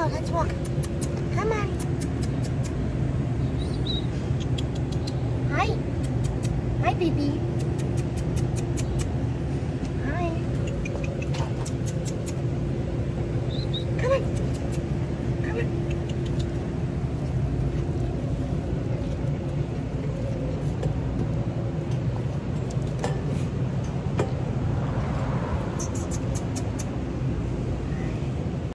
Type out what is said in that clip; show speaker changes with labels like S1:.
S1: go. Let's walk. Come on. Hi. Hi, baby.